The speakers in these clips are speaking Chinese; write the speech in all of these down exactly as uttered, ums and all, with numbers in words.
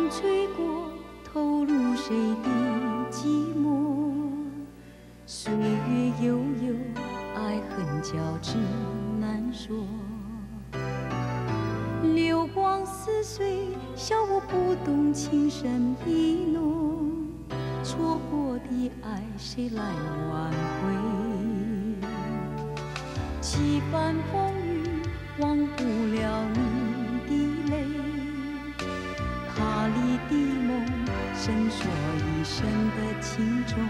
风吹过，投入谁的寂寞？岁月悠悠，爱恨交织难说。流光似水，笑我不懂情深意浓。错过的爱，谁来挽回？几番风雨，忘不了你的泪。他里的梦，深锁一生的情衷。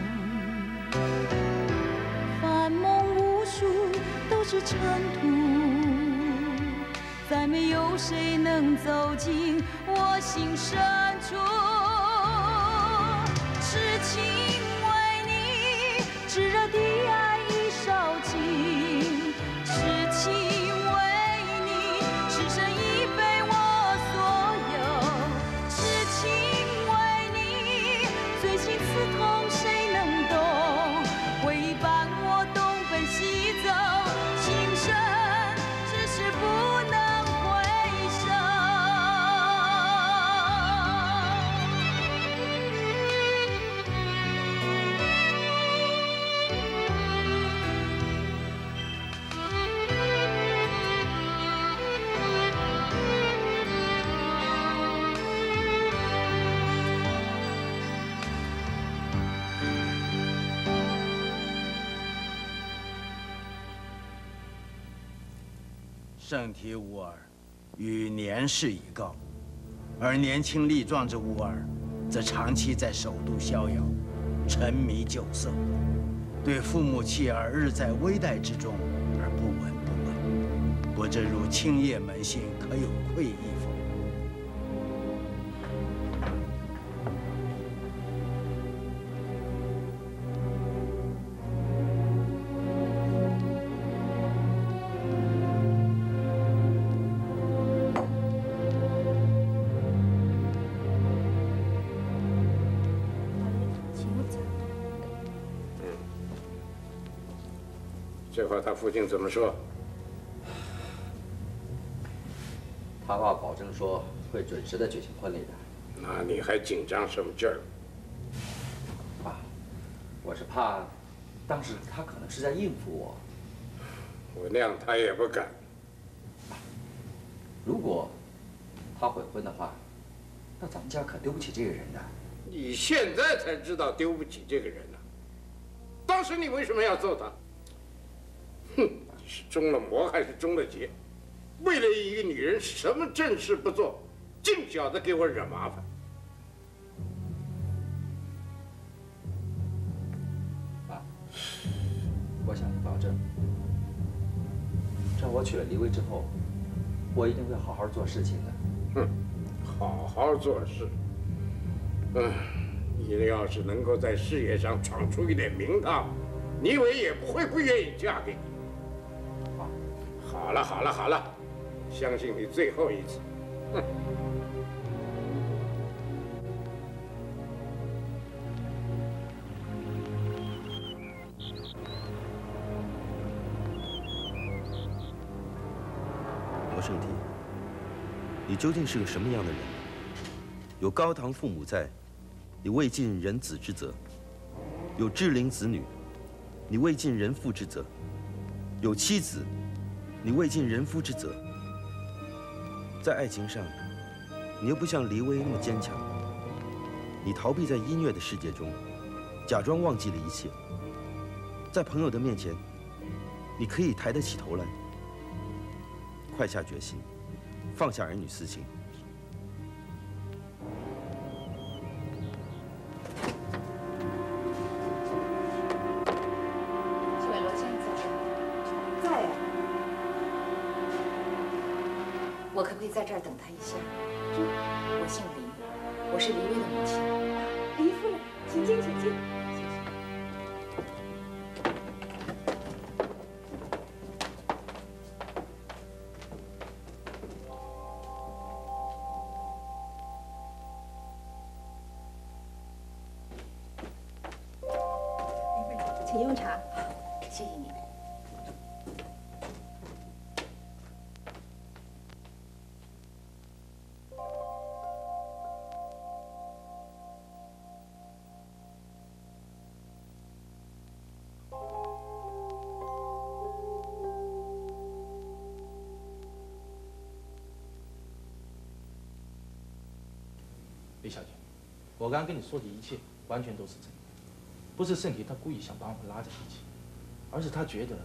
凡梦无数，都是尘土，再没有谁能走进我心深处。痴情为你，炙热的爱已烧尽。痴情为你，此生已非我所有。痴情为你，最心刺痛谁能懂？回忆伴我东奔西走，情深只是不能回首。 圣体乌尔与年事已高，而年轻力壮之乌尔，则长期在首都逍遥，沉迷酒色，对父母妻儿日在危殆之中而不闻不问。不知如青叶门信可有愧意否？ 这话他父亲怎么说？ 他爸保证说会准时的举行婚礼的。 那你还紧张什么劲儿？ 爸，我是怕，当时他可能是在应付我。 我谅他也不敢。 如果他悔婚的话，那咱们家可丢不起这个人的。 你现在才知道丢不起这个人呢、当时你为什么要揍他？哼，你是中了魔还是中了邪？为了一个女人，什么正事不做，净晓得给我惹麻烦。 爸，我向你保证，这我娶了黎薇之后，我一定会好好做事情的。 哼，好好做事。嗯，你要是能够在事业上闯出一点名堂，倪伟也不会不愿意嫁给你。好了好了好了，相信你最后一次。哼。 罗胜体，你究竟是个什么样的人？有高堂父母在，你未尽人子之责；有稚龄子女，你未尽人父之责；有妻子，你未尽人夫之责。在爱情上，你又不像黎薇那么坚强。你逃避在音乐的世界中，假装忘记了一切。在朋友的面前，你可以抬得起头来。快下决心，放下儿女私情。 这位罗先生在？在呀。我可不可以在这儿等他一下？我姓黎，我是黎薇的母亲。黎夫人，请进，请进。 请用茶。 谢谢你。 李小姐，我刚刚跟你说的一切完全都是真的，不是盛体他故意想把我们拉在一起，而是他觉得，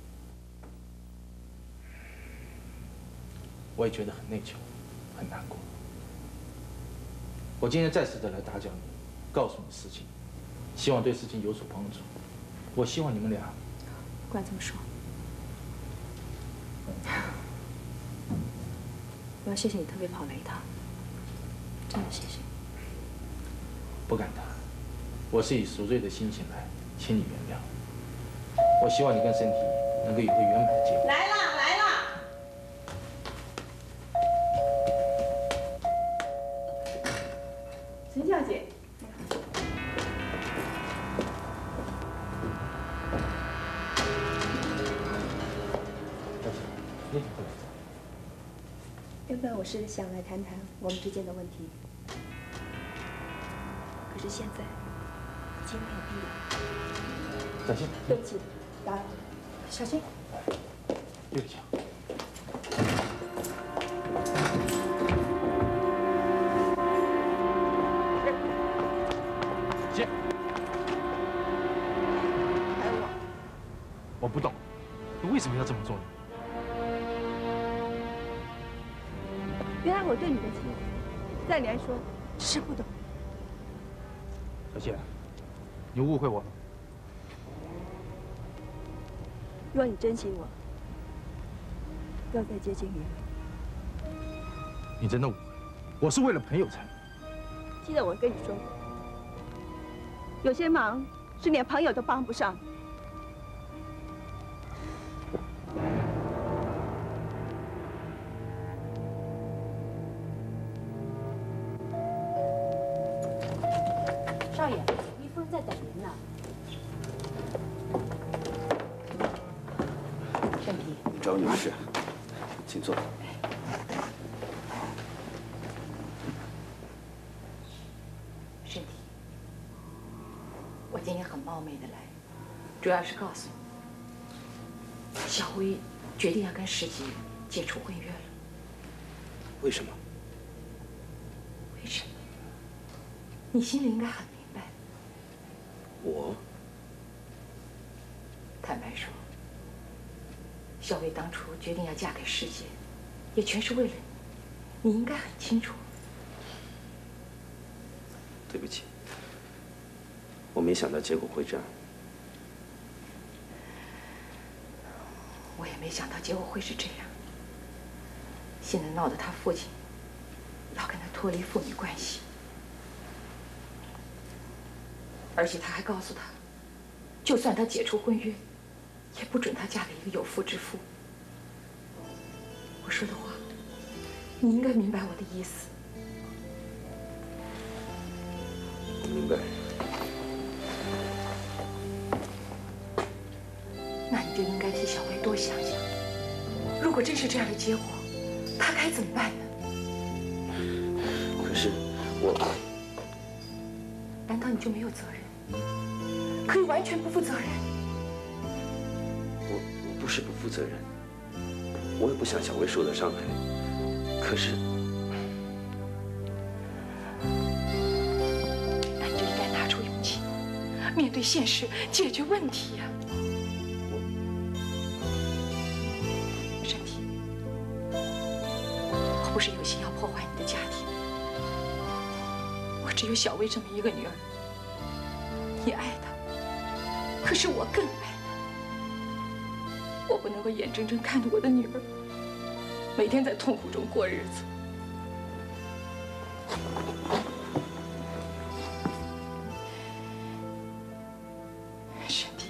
我也觉得很内疚，很难过。我今天再次的来打搅你，告诉你事情，希望对事情有所帮助。我希望你们俩， 不管怎么说，我要谢谢你特别跑来一趟，真的谢谢。 不敢当，我是以赎罪的心情来，请你原谅。我希望你跟身体能够有个圆满的结果。 来啦来啦！陈小姐。 原本我是想来谈谈我们之间的问题，可是现在已经没有必要。 小心！ 对不起，打扰了，小心。 对不起。姐， 还有我， 我不懂，你为什么要这么做呢？ 原来我对你的情，在你来说只是不懂。 小谢，你误会我了。 若你珍惜我，不要再接近你了。 你真的误会，我是为了朋友才来。 记得我跟你说过，有些忙是连朋友都帮不上。 少爷，李夫人在等您呢。盛皮， 找你有事，请坐。 盛皮，我今天很冒昧的来，主要是告诉你，小薇决定要跟世杰解除婚约了。 为什么？ 为什么？你心里应该很。 我坦白说，小薇当初决定要嫁给世杰，也全是为了你，你应该很清楚。 对不起，我没想到结果会这样。 我也没想到结果会是这样。现在闹得他父亲要跟他脱离父女关系。 而且他还告诉他，就算他解除婚约，也不准他嫁给一个有妇之夫。我说的话，你应该明白我的意思。 我明白。 那你就应该替小薇多想想，如果真是这样的结果，她该怎么办呢？ 可是我…… 难道你就没有责任？ 可以完全不负责任。 我我不是不负责任，我也不想小薇受到伤害。可是， 那你就应该拿出勇气，面对现实，解决问题呀。身体，我不是有心要破坏你的家庭，我只有小薇这么一个女儿，你爱她。 可是我更爱她，我不能够眼睁睁看着我的女儿每天在痛苦中过日子。身体，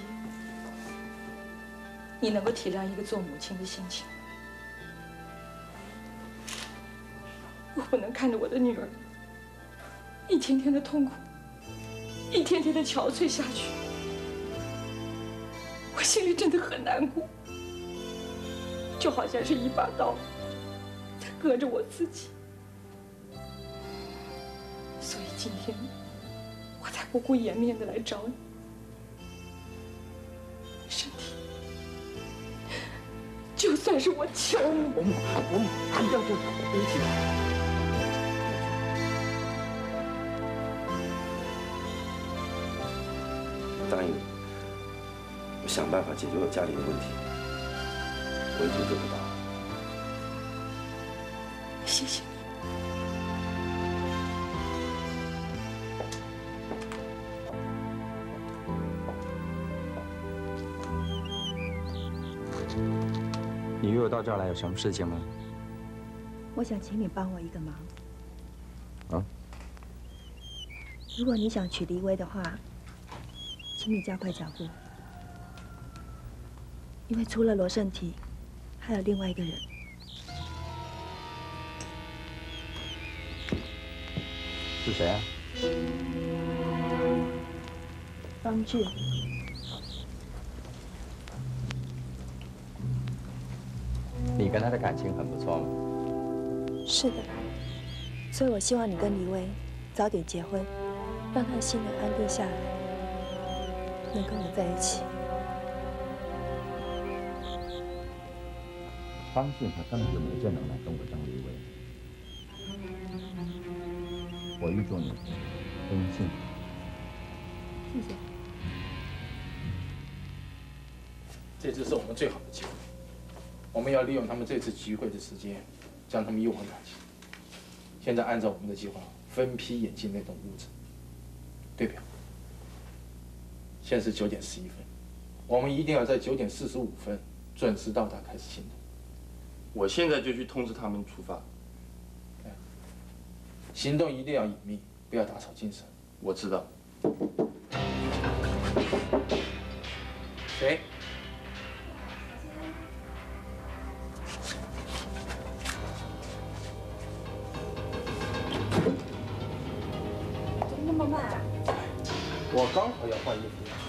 你能够体谅一个做母亲的心情？我不能看着我的女儿一天天的痛苦，一天天的憔悴下去。 我心里真的很难过，就好像是一把刀在割着我自己。所以今天我才不顾颜面的来找你。身体，就算是我求你， 伯母，伯母，一定要对我对不起。 答应你，想办法解决我家里的问题。我一定做不到。 谢谢你。 你约我到这儿来有什么事情吗？ 我想请你帮我一个忙。 啊？ 如果你想娶黎薇的话，请你加快脚步，因为除了罗胜体，还有另外一个人。 是谁啊？ 方志。 你跟他的感情很不错吗？ 是的，所以我希望你跟黎薇早点结婚，让他的心能安定下来，能跟我在一起。 方俊他根本就没这能耐跟我争黎薇。我预祝你婚姻幸福。 谢谢。 这次是我们最好的机会，我们要利用他们这次集会的时间，将他们诱往感情。现在按照我们的计划，分批演进那栋屋子。对表，现在是九点十一分，我们一定要在九点四十五分准时到达，开始行动。 我现在就去通知他们出发。 行动一定要隐秘，不要打草惊蛇。 我知道。 谁？ 怎么那么慢啊？ 我刚好要换衣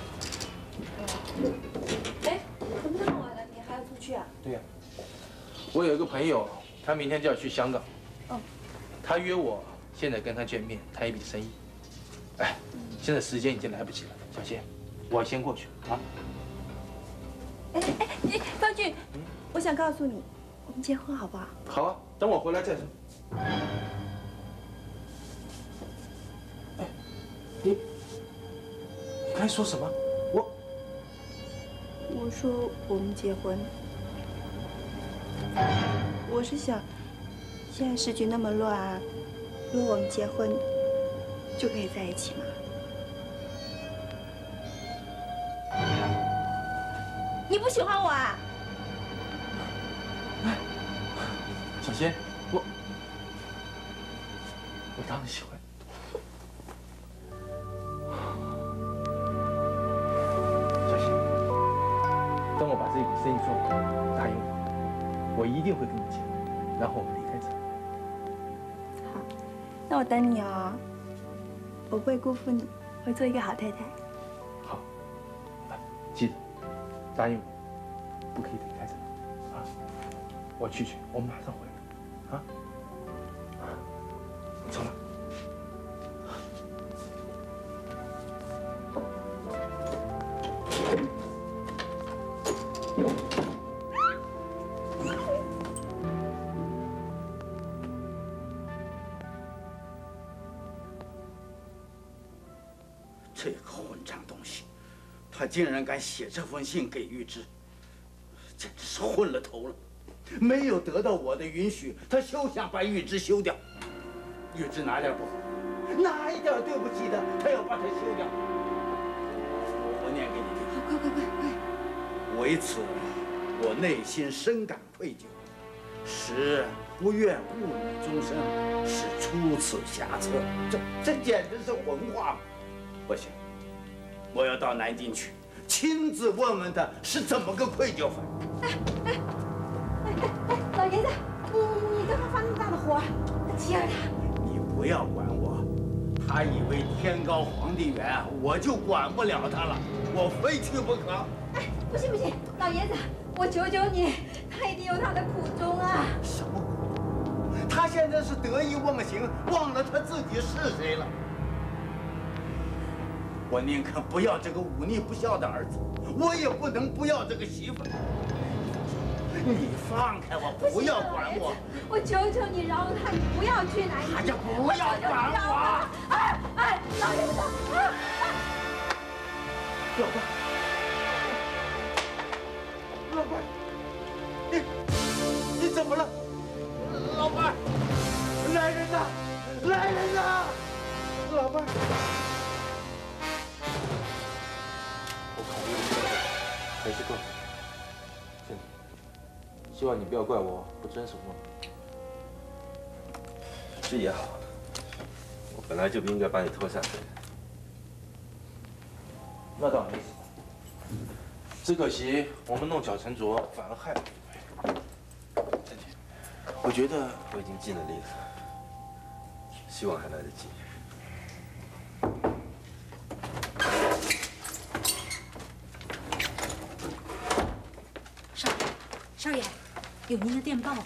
服。哎，怎么那么晚了？你还要出去啊？ 对呀、啊，我有一个朋友，他明天就要去香港。 哦。 他约我现在跟他见面，谈一笔生意。哎，现在时间已经来不及了，小谢，我先过去啊。 哎哎哎，方俊，嗯、我想告诉你，我们结婚好不好？ 好啊，等我回来再说。哎，你，你刚才说什么？我， 我说我们结婚。我是想，现在时局那么乱啊，如果我们结婚，就可以在一起吗？你不喜欢我啊？ 小仙，我，我当然喜欢。小仙，等我把这笔生意做完，答应我，我一定会跟你结婚，然后我们离开这。 好，那我等你哦。我不会辜负你，会做一个好太太。 好，记得答应我，不可以离开这里啊！我去去，我马上回来啊！走了。 这个混账东西，他竟然敢写这封信给玉芝，简直是昏了头了！没有得到我的允许，他休想把玉芝休掉。玉芝哪点不好，哪一点对不起的，他要把她休掉。我念给你听。 好，快快快快！ 为此，我内心深感愧疚，实不愿误你终生，是出此下策。这这简直是混话嘛！不行，我要到南京去，亲自问问他是怎么个愧疚法。 哎哎哎哎哎，老爷子，你你干嘛发那么大的火？接着他。 你不要管我，他以为天高皇帝远，我就管不了他了，我非去不可。 哎，不行不行，老爷子，我求求你，他一定有他的苦衷啊！ 什么苦衷？他现在是得意忘形，忘了他自己是谁了。我宁可不要这个忤逆不孝的儿子，我也不能不要这个媳妇。你放开我，不要管我！ 我求求你饶了他，你不要去南京！ 哎呀，不要管我！ 哎哎，老爷子！啊啊老伴，老伴，你你怎么了？老伴，来人呐！来人呐！老伴， 我考虑了，还是告诉你，真的，希望你不要怪我不遵守诺言。 是也好，我本来就不应该把你拖下水。 那倒没什么，只可惜我们弄巧成拙，反而害了李薇。真姐，我觉得我已经尽了力了，希望还来得及。 少爷，少爷，有您的电报。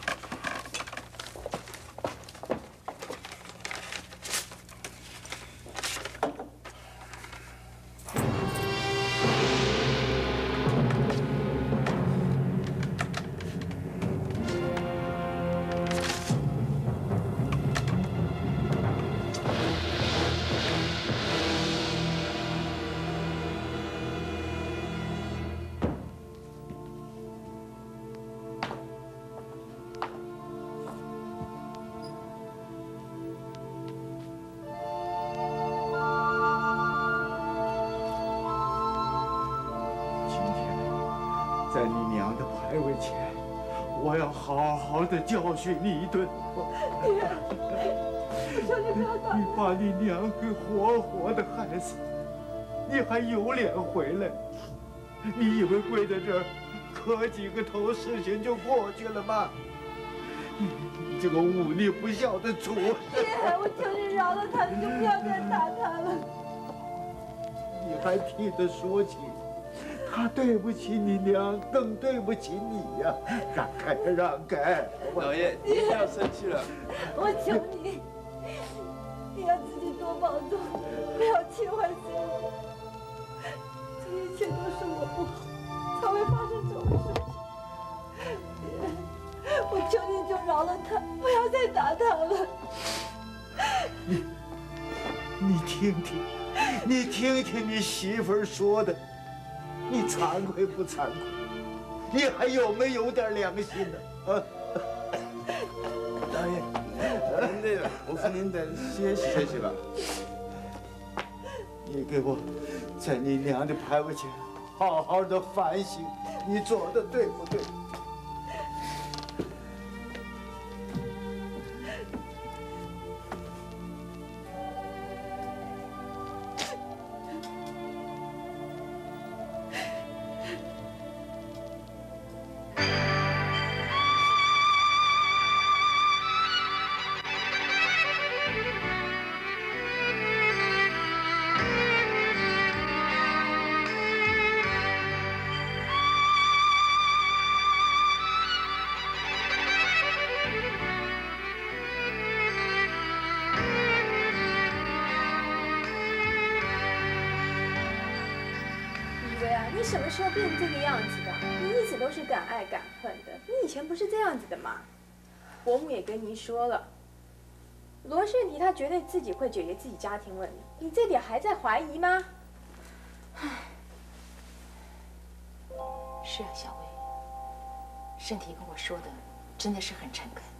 在你娘的牌位前，我要好好的教训你一顿。 爹，求你不要打你把你娘给活活的害死，你还有脸回来？你以为跪在这儿磕几个头，事情就过去了吗？你你这个忤逆不孝的主！ 爹，我求你饶了他，你就不要再打他了。 你还替他说情？他对不起你娘，更对不起你呀！让开，让开！ 老爷，您不要生气了。 我求你，你要自己多保重，不要气坏自己。这一切都是我不好，才会发生这种事情。爹，我求你就饶了他，不要再打他了。 你，你听听，你听听你媳妇儿说的。你惭愧不惭愧？你还有没有点良心呢？啊！ 老爷，您累了，我扶您再歇息歇息吧。 你给我，在你娘的牌位前，好好的反省，你做的对不对？ 你什么时候变成这个样子的？你一直都是敢爱敢恨的，你以前不是这样子的吗？伯母也跟您说了，罗胜迪他绝对自己会解决自己家庭问题，你这点还在怀疑吗？唉， 是啊，小薇，盛提跟我说的真的是很诚恳。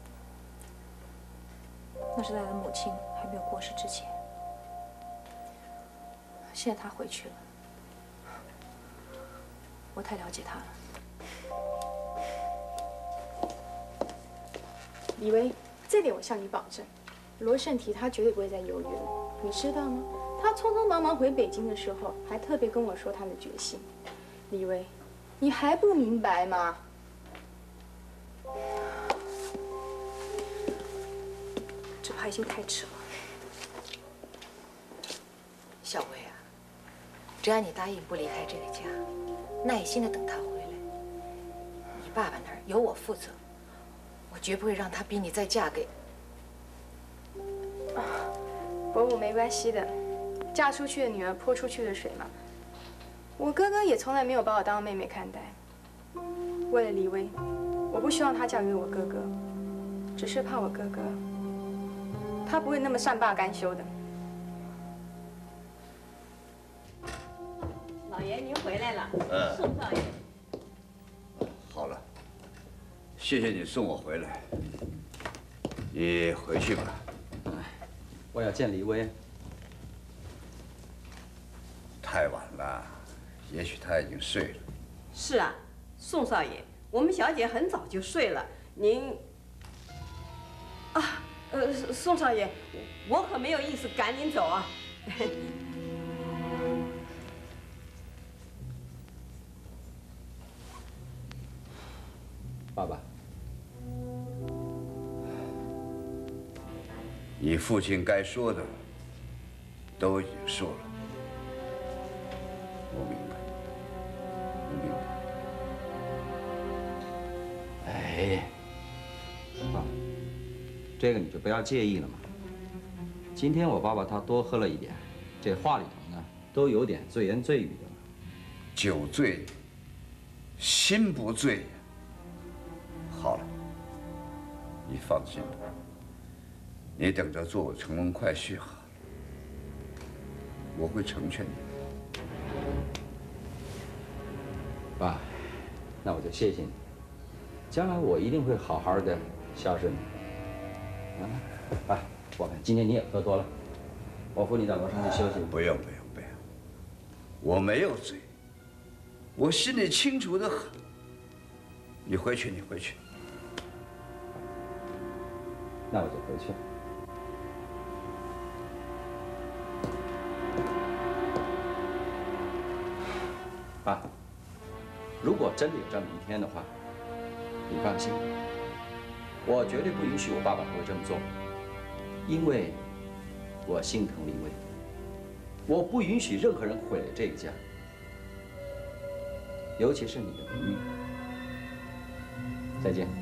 那是在他母亲还没有过世之前，现在他回去了。我太了解他了， 李薇，这点我向你保证，罗胜提他绝对不会再犹豫了，你知道吗？他匆匆忙忙回北京的时候，还特别跟我说他的决心。李薇，你还不明白吗？ 这怕已经太迟了。小薇啊，只要你答应不离开这个家，耐心的等他回来，你爸爸那儿由我负责，我绝不会让他逼你再嫁给。 啊，伯母没关系的，嫁出去的女儿泼出去的水嘛。我哥哥也从来没有把我当妹妹看待。为了李薇，我不希望她嫁给我哥哥，只是怕我哥哥，他不会那么善罢甘休的。 老爷您回来了。 嗯。 宋少爷。 好了，谢谢你送我回来。你回去吧。 我要见黎薇。 太晚了，也许他已经睡了。 是啊，宋少爷，我们小姐很早就睡了。您啊，呃，宋少爷，我可没有意思赶您走啊。 爸爸， 你父亲该说的都已经说了，我明白，我明白。 哎，爸爸，这个你就不要介意了嘛。今天我爸爸他多喝了一点，这话里头呢都有点醉言醉语的了。 酒醉，心不醉。好了，你放心吧，你等着做我乘龙快婿好了，我会成全你。 爸，那我就谢谢你，将来我一定会好好的孝顺你。啊，爸，我看今天你也喝多了，我扶你到楼上去休息。 不用不用不用，我没有醉，我心里清楚的很。你回去，你回去。 那我就回去了。爸，如果真的有这么一天的话，你放心，我绝对不允许我爸爸会这么做，因为我心疼黎薇，我不允许任何人毁了这个家，尤其是你的名誉。再见。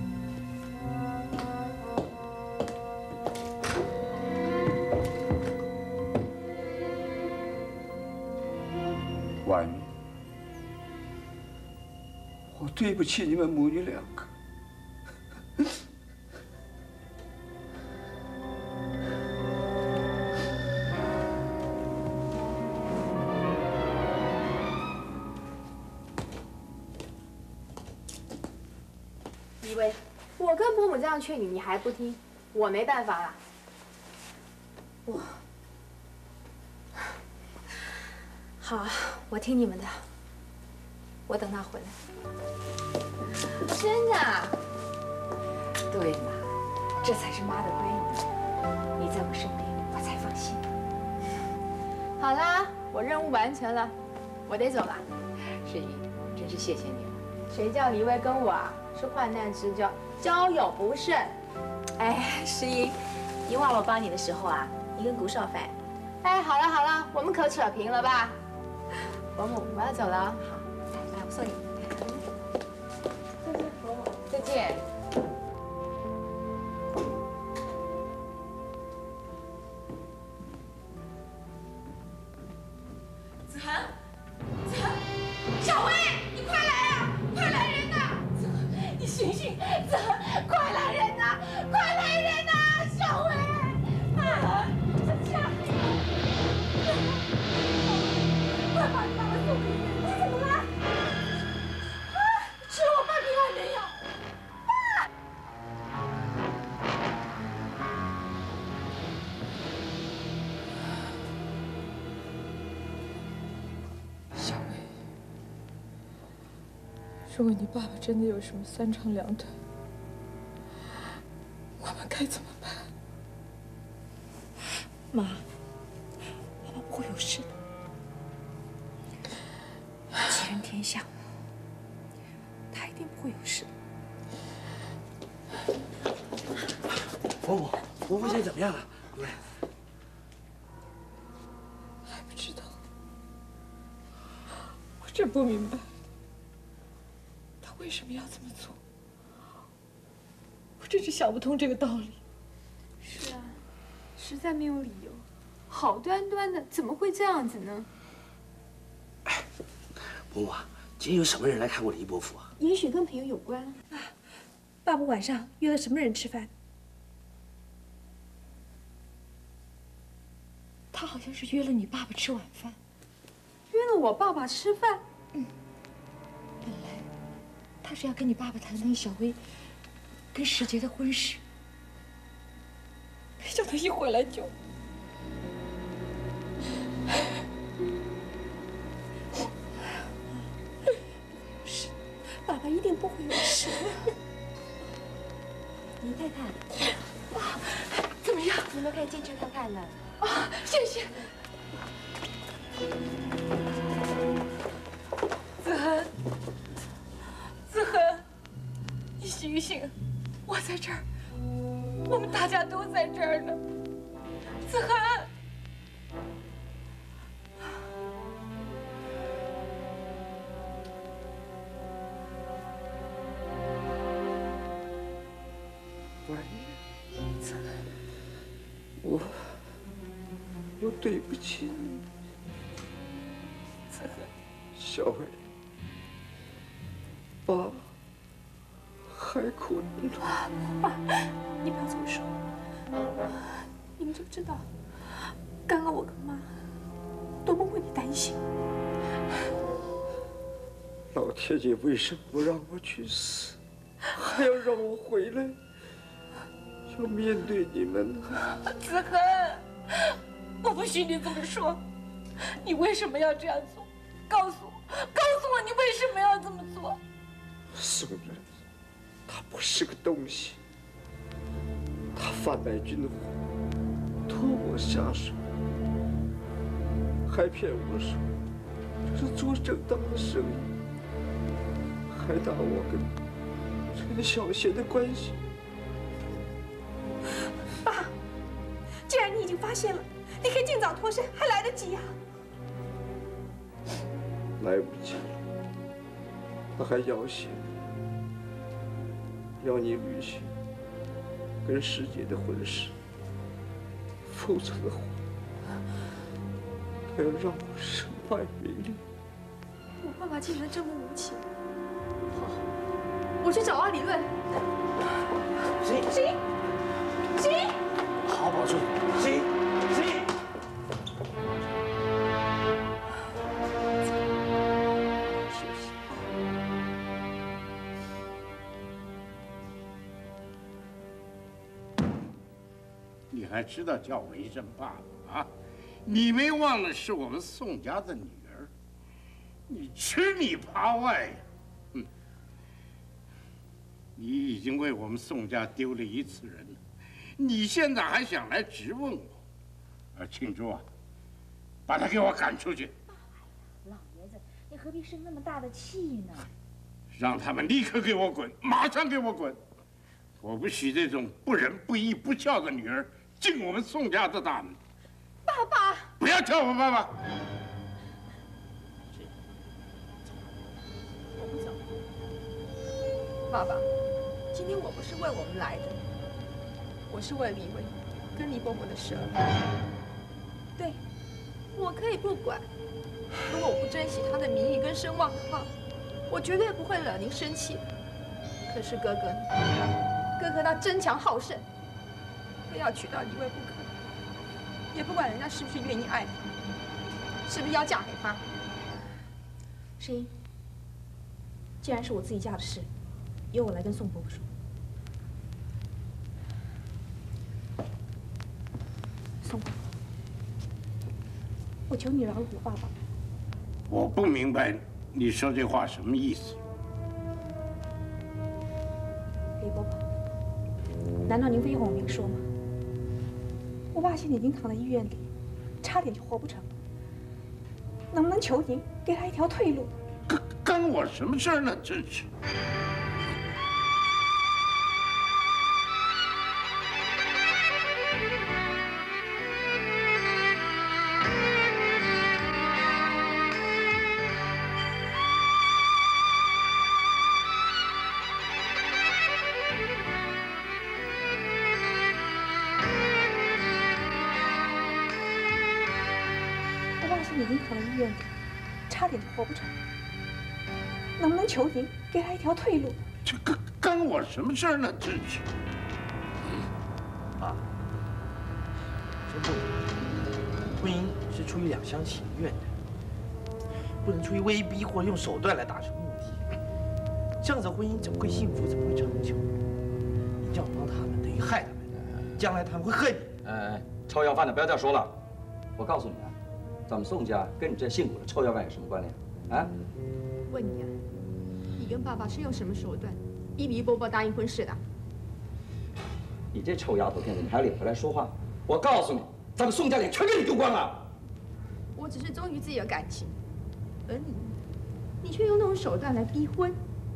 婉瑜，我对不起你们母女两个。 黎薇，我跟伯母这样劝你，你还不听，我没办法啦。我。好，我听你们的。我等他回来。真的？对嘛，这才是妈的闺女。你在我身边，我才放心。好啦，我任务完成了，我得走了。 世仪，真是谢谢你了。 谁叫黎薇跟我啊是患难之交，交友不慎。 哎，世仪，你忘了我帮你的时候啊，你跟古少凡。 哎，好了好了，我们可扯平了吧？伯母，我要走了。好，来，我送你。再见，伯母。再见。 子恒，子恒，小薇，你快来呀！快来人呐！子恒，你醒醒！子恒，快来人呐！快来人呐！小薇，啊，这下面了！快把你爸爸送回医院！你怎么了？啊！只有我爸平安没有。爸！ 小薇，如果你爸爸真的有什么三长两短，我们该怎么办？ 妈，爸爸不会有事的。吉人天相，他一定不会有事的。 伯母，伯父现在怎么样了？对， 还不知道。我真不明白，他为什么要这么做？我真是想不通这个道理。 是啊，实在没有理由，好端端的怎么会这样子呢？ 伯母啊，今天有什么人来看过黎伯父啊？ 也许跟朋友有关啊。 爸爸晚上约了什么人吃饭？他好像是约了你爸爸吃晚饭。 约了送我爸爸吃饭？ 嗯，本来他是要跟你爸爸谈那个小薇跟石杰的婚事，没想到一回来就……是，爸爸一定不会有事。 林太太， 啊，怎么样？ 你们可以进去看看了。 啊，谢谢。子恒，子恒，你醒醒，我在这儿，我们大家都在这儿呢。子恒， 婉言，我我对不起你。 子恒， 小薇，爸还困着。 爸，你不要这么说。你们知不知道，刚刚我跟妈多么为你担心？ 老天爷为什么不让我去死，还要让我回来，要面对你们呢？ 子恒，我不许你这么说。你为什么要这样做？告诉我，告诉我，你为什么要这么做？ 宋人，他不是个东西，他贩卖军火，拖我下水，还骗我说这是做正当的生意，还打我跟陈小贤的关系。 爸，既然你已经发现了，你可以尽早脱身，还来得及呀。 来不及了，他还要挟你，要你履行跟师姐的婚事，否则的话，他要让我身败名裂。 我爸爸竟然这么无情！好，我去找阿理论。 行行行， 好保重，行行。 你还知道叫我一声爸爸啊？你没忘了是我们宋家的女儿，你吃里扒外呀！嗯，你已经为我们宋家丢了一次人了，你现在还想来质问我？而庆珠啊，把他给我赶出去！ 老爷子，你何必生那么大的气呢？ 让他们立刻给我滚，马上给我滚！我不许这种不仁不义不孝的女儿进我们宋家的大门。 爸爸， 不要叫我爸爸！ 我不走。爸爸，今天我不是为我们来的，我是为李薇跟李伯伯的事儿。对，我可以不管。如果我不珍惜他的名誉跟声望的话，我绝对不会惹您生气。可是哥哥呢？哥哥他争强好胜，非要娶到李薇不可。也不管人家是不是愿意爱他，是不是要嫁给他。 诗音，既然是我自己家的事，由我来跟宋伯伯说。宋伯伯，我求你饶了我爸爸。 我不明白你说这话什么意思。 李伯伯，难道您非要我明说吗？我爸现在已经躺在医院里，差点就活不成了。能不能求您给他一条退路？ 干干我什么事儿呢？真是！ 已经躺在医院里，差点就活不成了。能不能求您给他一条退路？ 这干干我什么事儿呢？真是！ 爸，真不婚姻是出于两厢情愿的。 不能出于威逼或者用手段来达成目的。这样子婚姻怎么会幸福，怎么会长久？你这样帮他们，等于害他们，将来他们会恨你。 哎，臭要饭的不要再说了。我告诉你啊，咱们宋家跟你这姓古的臭要饭有什么关联？啊？ 问你啊，你跟爸爸是用什么手段逼逼啵啵答应婚事的？ 你这臭丫头片子，你还有脸回来说话？我告诉你，咱们宋家脸全给你丢光了。 我只是忠于自己的感情，而你，你却用那种手段来逼婚。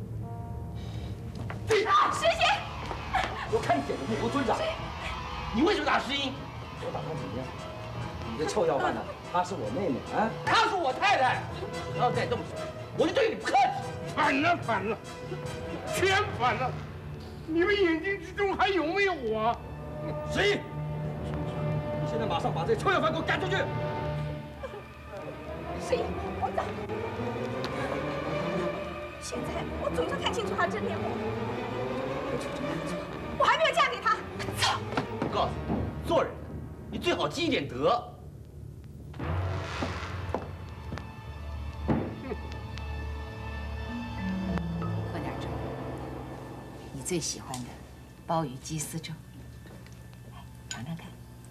啊！ 师姐， 我看你简直不服尊长。 你为什么打石英？ 我打他怎么样？你这臭要饭的，她是我妹妹啊， 她是我太太，你要再动手，我就对你不客气。 反了，反了，全反了！你们眼睛之中还有没有我？ 石英，你现在马上把这臭要饭给我赶出去！ 石英，我走。现在我总算看清楚他的真面目。我出这样做，我还没有嫁给他。操！ 我告诉你，做人你最好积一点德。 喝点粥，你最喜欢的鲍鱼鸡丝粥，来尝尝看。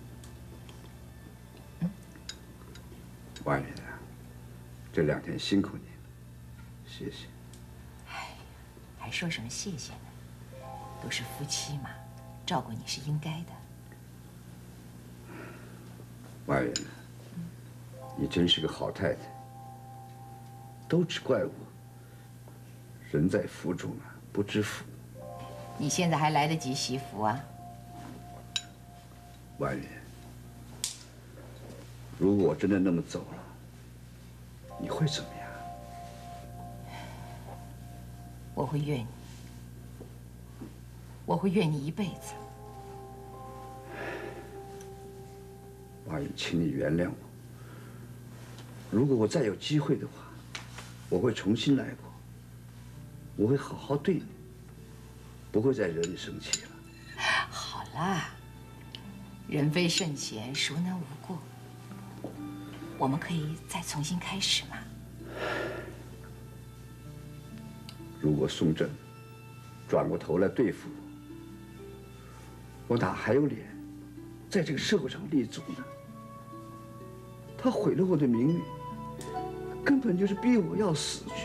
嗯，婉云啊，这两天辛苦你了，谢谢。 哎，还说什么谢谢呢？都是夫妻嘛，照顾你是应该的。 婉云，你真是个好太太，都只怪我。人在福中啊，不知福。 你现在还来得及惜福啊？ 婉云，如果我真的那么走了，你会怎么样？ 我会怨你，我会怨你一辈子。 婉云，请你原谅我。如果我再有机会的话，我会重新来过。我会好好对你，不会再惹你生气了。 好啦，人非圣贤，孰能无过？我们可以再重新开始嘛。 如果宋震转过头来对付我，我哪还有脸在这个社会上立足呢？他毁了我的名誉，根本就是逼我要死去。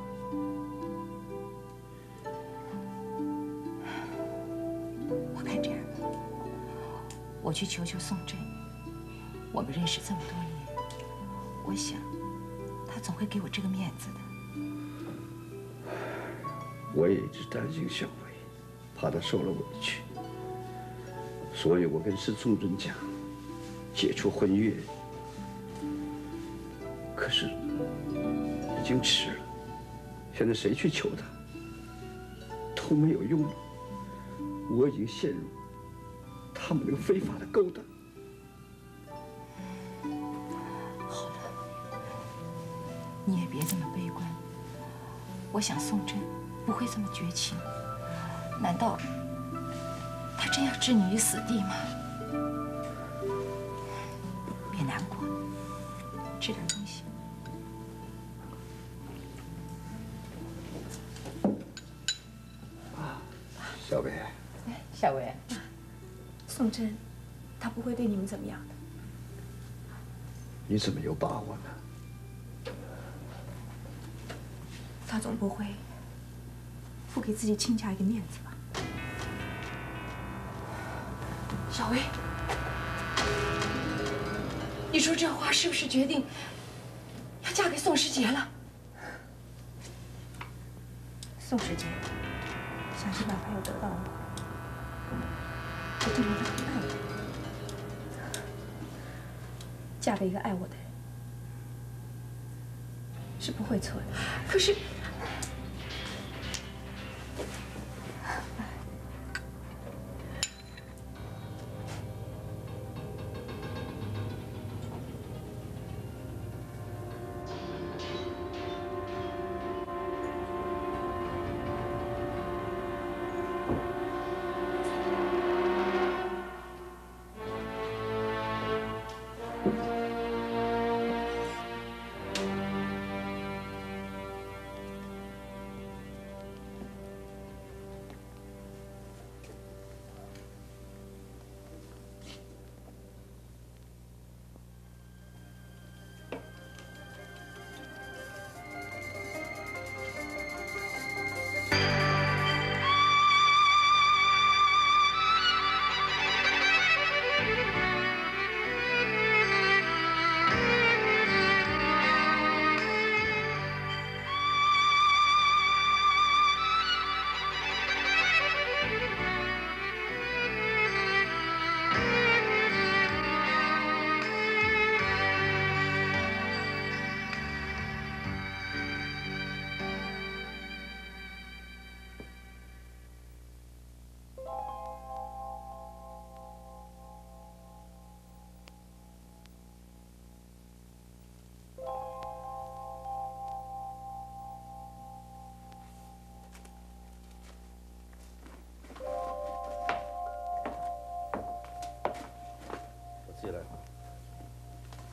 我看这样吧，我去求求宋震。我们认识这么多年，我想他总会给我这个面子的。 我也一直担心小薇，怕她受了委屈，所以我跟施宋震讲，解除婚约。可是已经迟了，现在谁去求他都没有用了。我已经陷入他们那个非法的勾当。 好了，你也别这么悲观。我想宋震不会这么绝情，难道他真要置你于死地吗？别难过，吃点东西。 小薇， 小薇， 宋震，他不会对你们怎么样的。 你怎么有把握呢？ 他总不会不给自己亲家一个面子吧？ 小薇，你说这话是不是决定要嫁给宋时杰了？ 宋时杰想尽办法要得到我，我证明他很爱我。嫁给一个爱我的人是不会错的。 可是。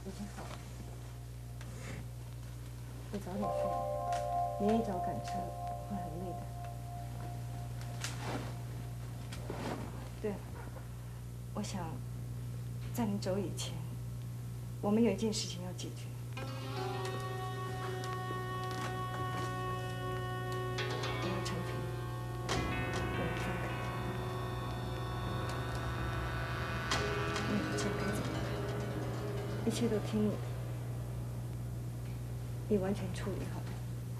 已经好了，你早点睡，明一早赶车会很累的。对了，我想在你走以前，我们有一件事情要解决。我和陈平，我们分开。你以后该怎么办？一切都听你的，你完全处理好了。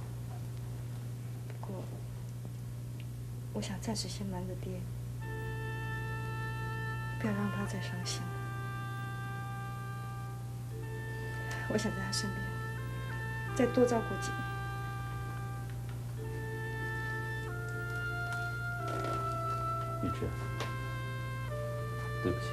不过，我想暂时先瞒着爹，不要让他再伤心了。我想在他身边再多照顾几年。 玉芝，对不起。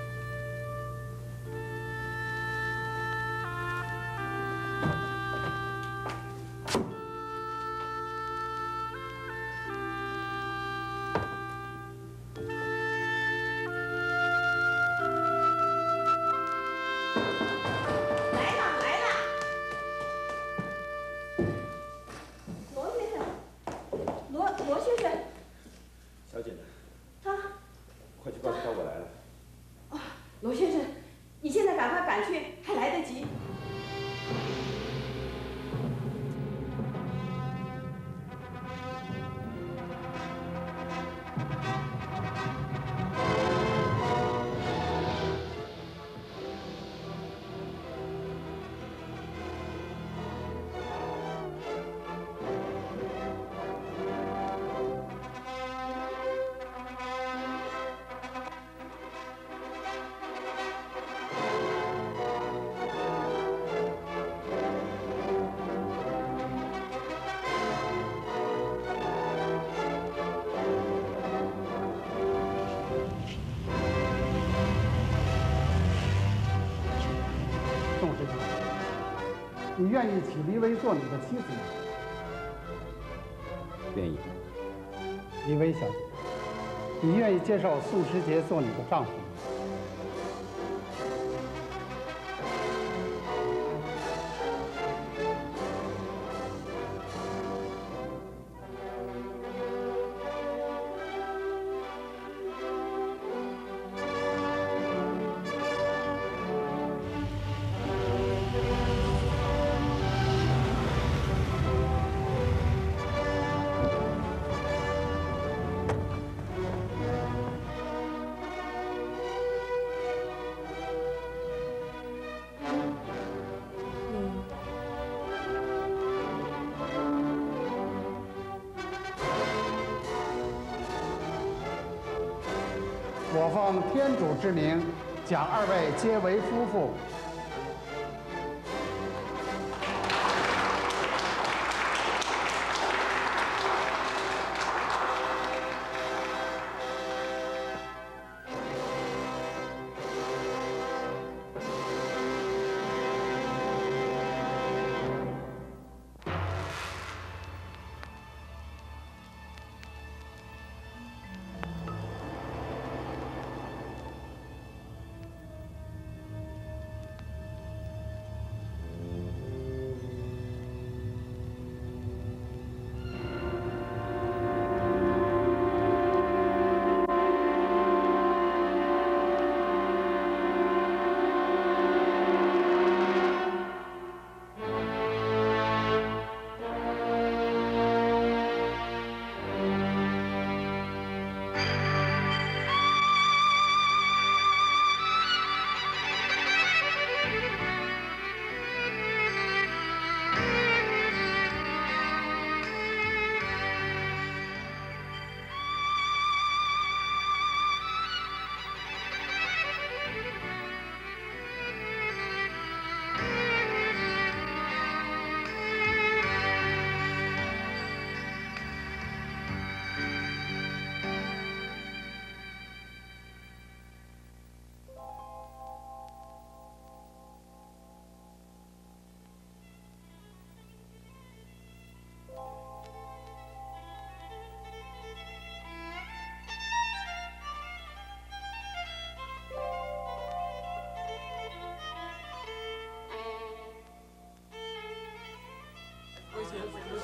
你愿意娶黎薇做你的妻子吗？ 愿意。 黎薇小姐，你愿意接受宋时杰做你的丈夫吗？我奉天主之名，将二位结为夫妇。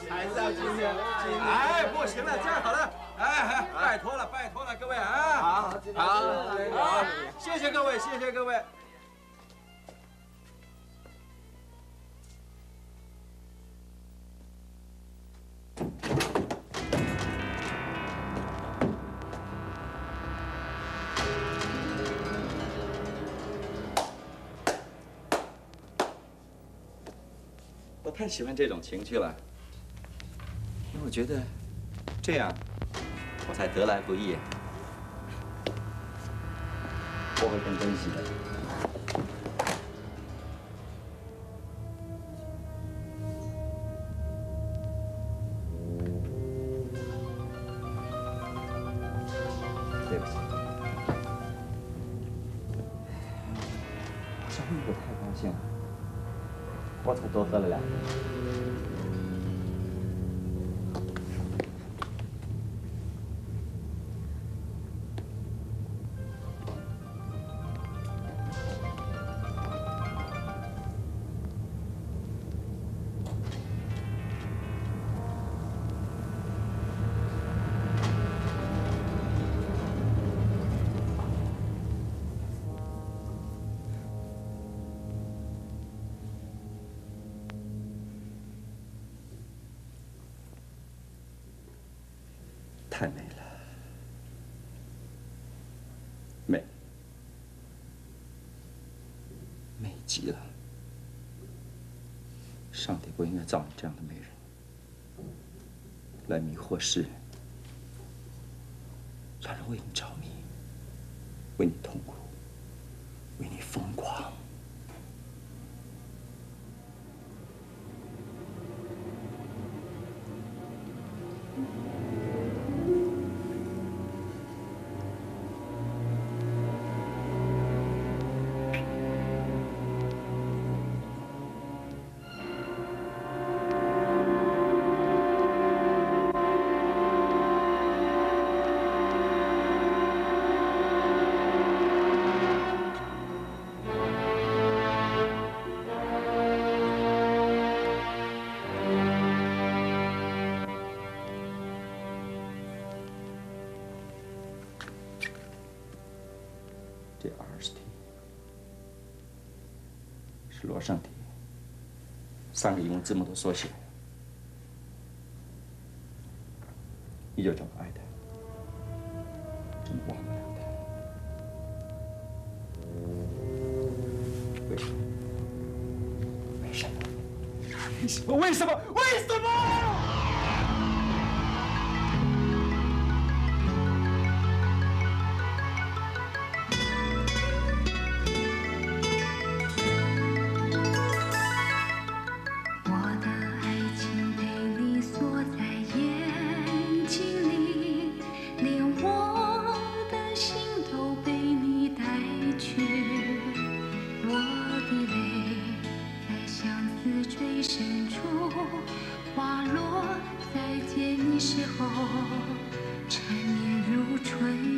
还是要今天。 哎，不行了，这样好了，哎哎，拜托了，拜托了，各位啊！ 好，好，好， 谢谢各位，谢谢各位。 我太喜欢这种情趣了，因为我觉得这样我才得来不易，我会更珍惜的。对不起，我是因为我太高兴了。 我才多喝了两杯。太美了，美，美极了。上帝不应该造你这样的美人，来迷惑世人，让人为你着迷，为你痛苦，为你疯狂。 这 R 是 T， 是罗上体，三个英文字母的缩写。你就这么爱他，真忘不了他。为什么？为什么？为什么？为什么？为什么？ 花落再见你时候，缠绵如春。